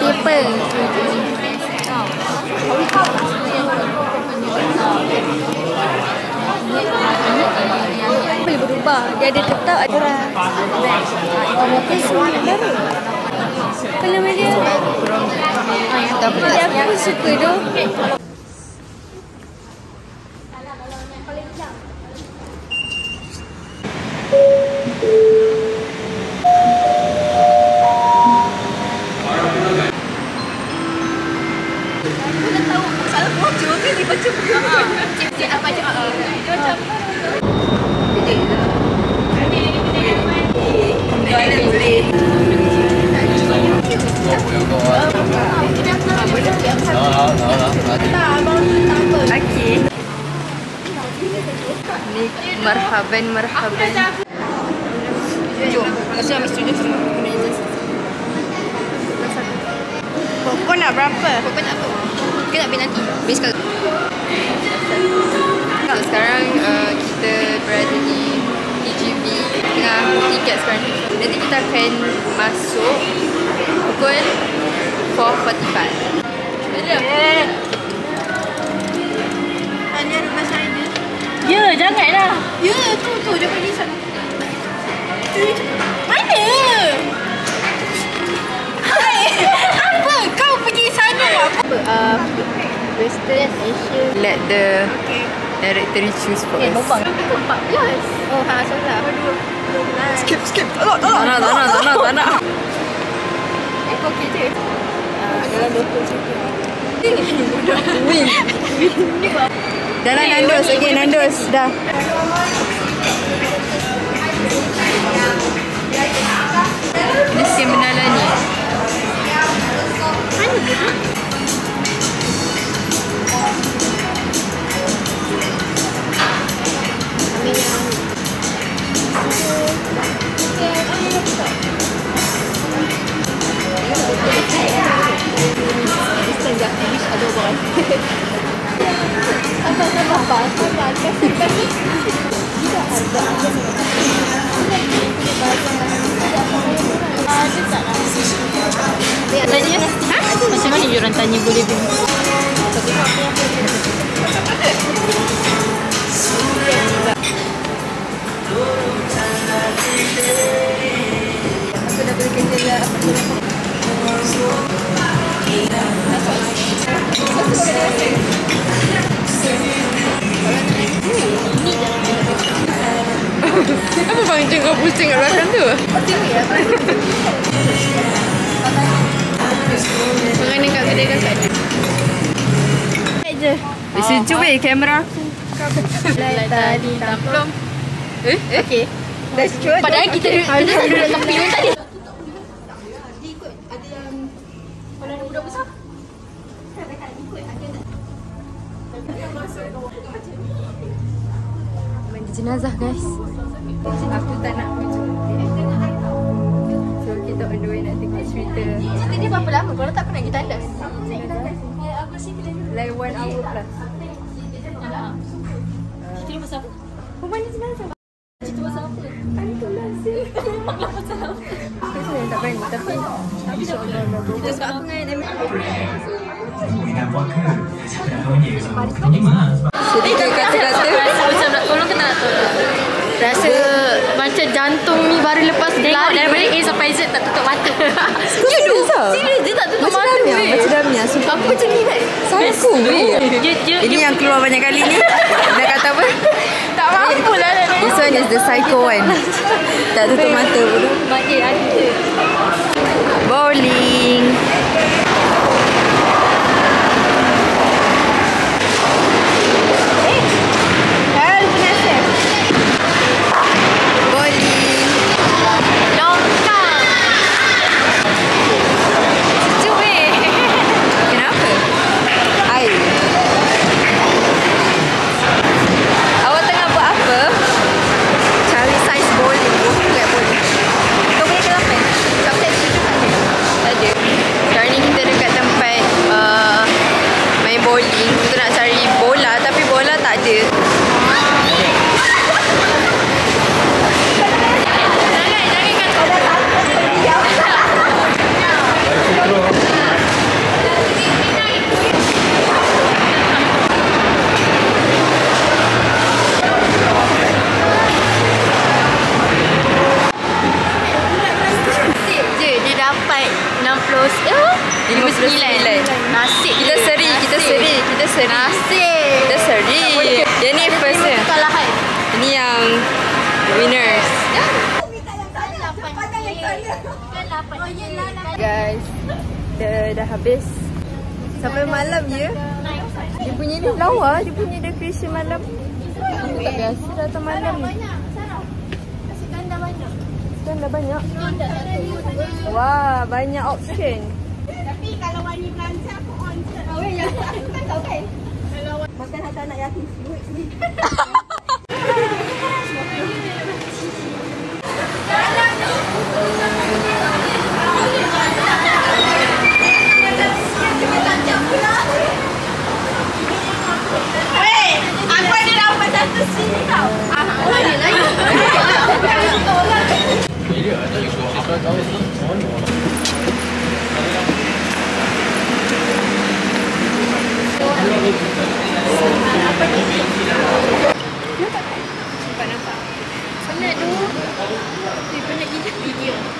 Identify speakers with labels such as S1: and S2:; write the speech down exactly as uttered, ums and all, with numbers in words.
S1: Keeper. Boleh berubah. Dia ada tetap ada orang. Motor semua nak baru. Apa nama dia? Dia aku suka tu.
S2: Macam cip-cip apa je. Dia macam
S1: Marhaban, marhaban.
S2: jom. Lepas tu ambil student semua.
S1: Pokok nak berapa?
S2: Pokok nak apa? Kita nak beli nanti. Beli sekali.
S1: Sekarang uh, kita berada di T G V tengah book tiket sekarang. Nanti kita akan masuk pukul four forty-five.
S2: Yeah. Hanya rumah saya.
S1: Ya, janganlah.
S2: Ya, tu tu dia pergi sana. Mana? Hai. Apa? Kau pergi sana buat apa?
S1: Uh, Western Asia. Let the director choose for
S2: Eh,
S1: us.
S2: bobang. empat belas. Oh, ha, salah.
S3: Skip, skip. Tak nak, tak
S1: Tak
S3: nak.
S1: nak, tak nak, tak nak, tak nak.
S2: Ekor kerja.
S1: Dalam dua puluh second.
S3: Win.
S1: Dah lah Nandos, okay Nandos, dah. Ini scam Benala ni.
S2: Mana dia? Tanya, ha? Macam mana diorang tanya boleh beli?
S1: Aku dah boleh kerja lah. Apa bang cakap pusing kat belakang tu?
S2: Mengenai kat kedai kakak je.
S1: je. Sejuk weh kamera aku.
S2: Lai tadi tampung.
S1: Eh? Eh?
S2: Okey.
S1: Dah sejuk.
S2: Padahal kita kita duduk dalam tepi pun tadi.
S1: Mandi jenazah guys. Aku tak nak. So kita on the way nak tengok cerita.
S2: Cerita dia berapa lama? Kalau tak pernah kita tandas.
S1: Like one hour plus.
S2: Cerita dia pasal apa?
S1: Mandi jenazah.
S2: Cerita pasal apa?
S1: Antulah sih.
S2: Pasal apa?
S1: Aku tak berani tapi insya-Allah kita sebab aku dengan Emma. Sedikit kata-kata
S2: Macam nak tolong ke tak nak tolong? Rasa macam jantung ni baru lepas tengok daripada A sampai Z tak tutup mata.
S1: Ya tu.
S2: Serius dia tak tutup
S1: Macam
S2: mata.
S1: Damia,
S2: weh.
S1: macam Damia. Sumpah
S2: Aku macam ni kan?
S1: Aku weh.
S2: Dia dia
S1: Ini yang keluar banyak kali ni. Nak kata apa?
S2: tak mampu lah nak
S1: This one is the psycho one. Tak tutup mata pun.
S2: bagi ada.
S1: Bowling. Winners. Guys, dia dah habis sampai malam je. Dia punya ni lawa, dia punya decoration malam. Aku tak biasa datang malam ni. Ganda banyak. Wah, banyak option.
S4: Tapi kalau Wani belanja aku on je. Oh ya, aku kan tahu kan. Makan harta anak yatim duit ni. Weh, aku ada dapat satu sini tau. Ah, oh ni lagi.
S2: Penat tu. Dia penat gigi video.